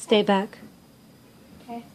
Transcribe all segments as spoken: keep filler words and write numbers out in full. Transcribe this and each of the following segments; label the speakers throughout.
Speaker 1: Stay back.
Speaker 2: Okay.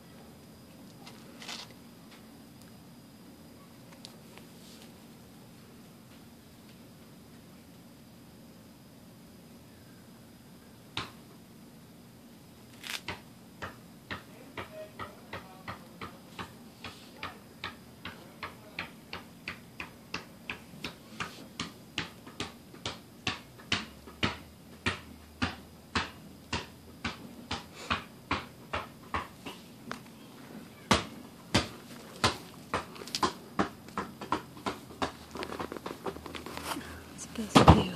Speaker 1: Best view.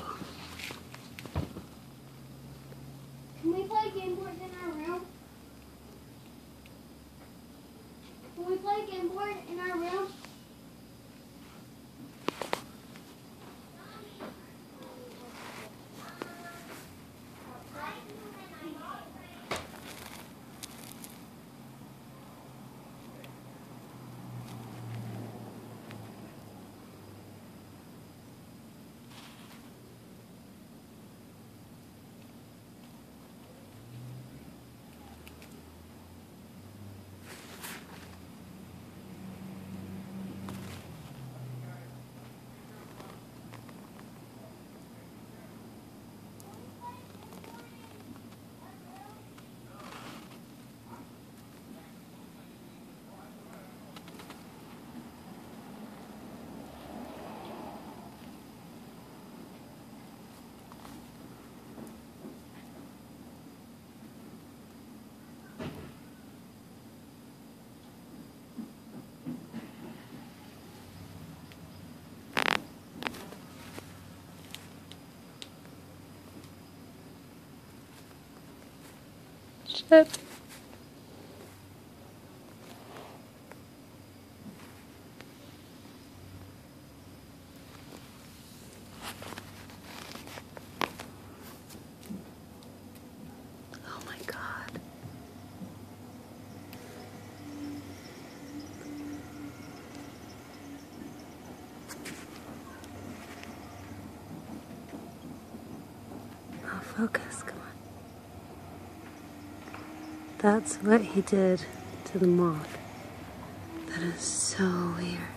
Speaker 2: Can we play game boards in our room? Can we play game board in our room?
Speaker 1: Shit. Oh my God. Oh, focus, come on. That's what he did to the moth. That is so weird.